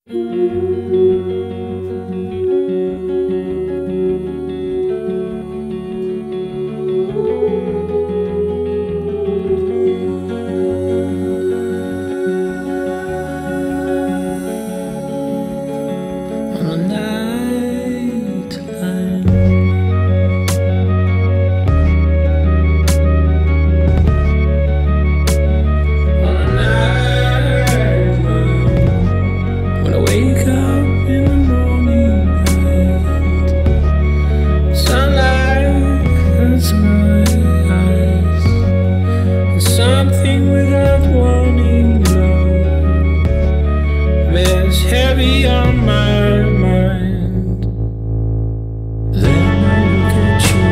Something without warning, love bears heavy on my mind. Then I look at you.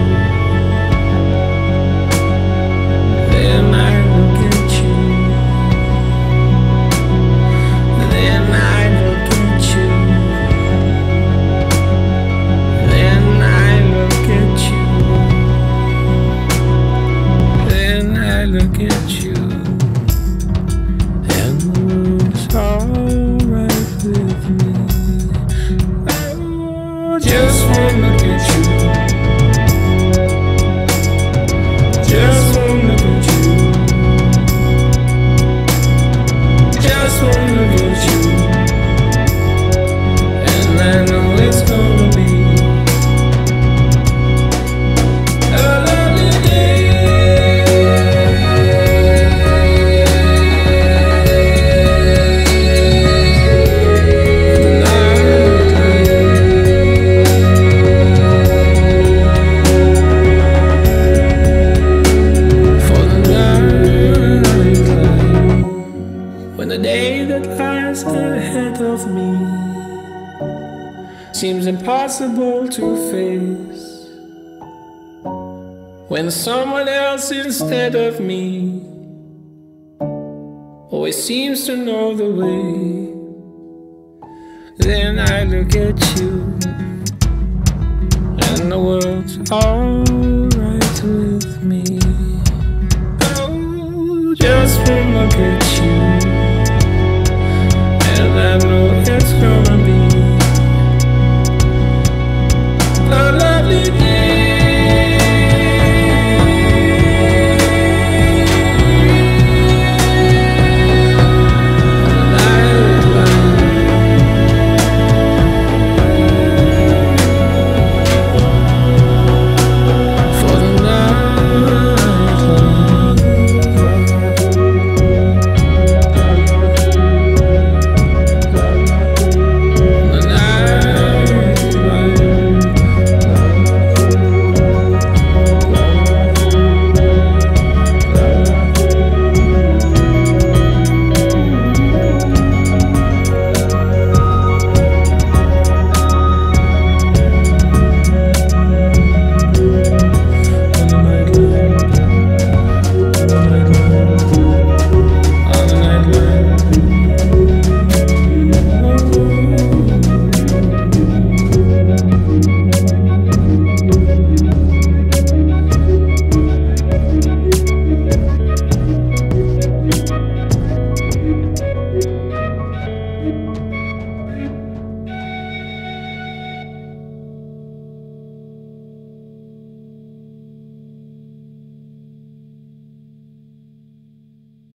Then I look at you. Then I look at you. Then I look at you. Then I look at you. Alright with me. Oh, just one look at you. Just one look at you. Just one look at you. And I know it's gonna be a lovely day. When the day that lies ahead of me seems impossible to face, when someone else instead of me always seems to know the way, then I look at you and the world's alright with me. Oh, just one look at you, and I know